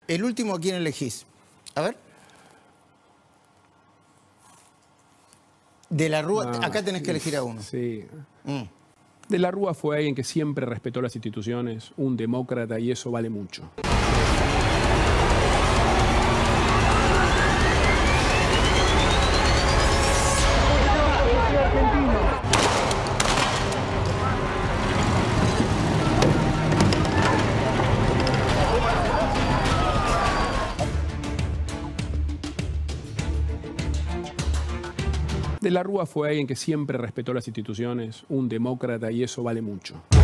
El último, ¿a quién elegís? A ver. De la Rúa, acá tenés que elegir a uno. Sí. De la Rúa fue alguien que siempre respetó las instituciones, un demócrata, y eso vale mucho. De la Rúa fue alguien que siempre respetó las instituciones, un demócrata, y eso vale mucho.